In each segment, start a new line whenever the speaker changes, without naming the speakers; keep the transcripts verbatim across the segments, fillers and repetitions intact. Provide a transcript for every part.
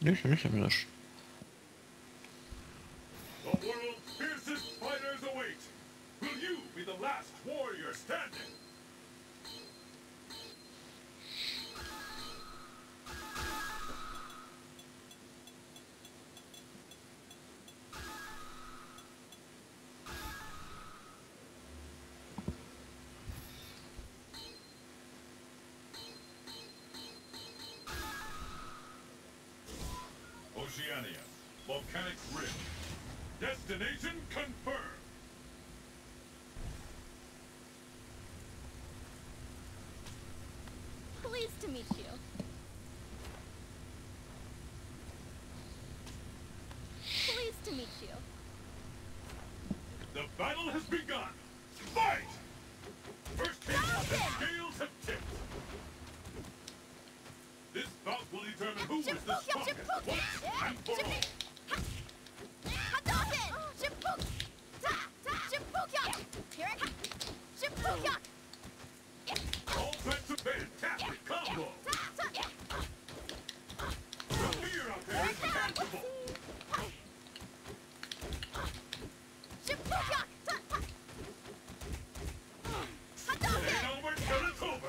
Neyse neyse biraz.
The world's fiercest fighters await. Will you be the last warrior standing? Oceania, volcanic rim. Destination confirmed.
Pleased to meet you. Pleased to meet you.
The battle has begun. Fight! First hit, the scales have tipped. This bout will determine who is the strongest once and for all. All threats are fantastic combo. The fear out there is tangible. Ain't over till it's over.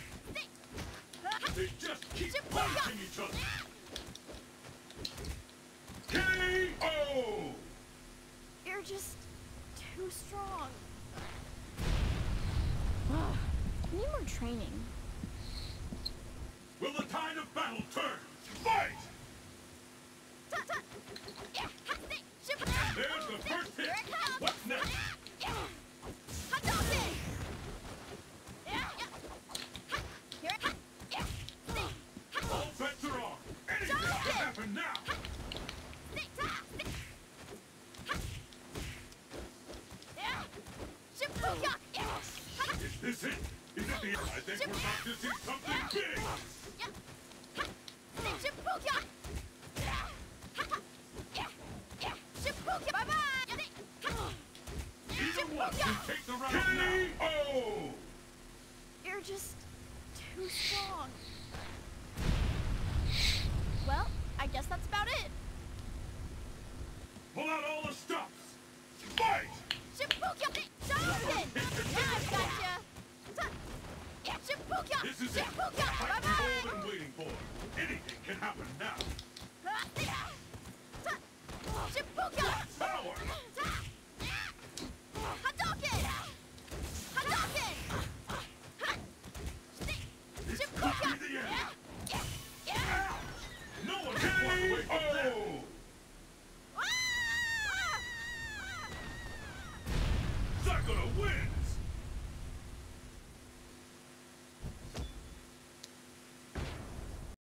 They just keep punching each other. K O!
You're just too strong. Need more training.
Will the tide of battle turn? Fight! There's the first hit. What's next? All bets are on. Anything can happen now. Is this it? Is it the... I think we're about to see something big! Either one can take the round now! K O!
You're just too strong. Well, I guess that's about it.
Pull out all the stops! Fight!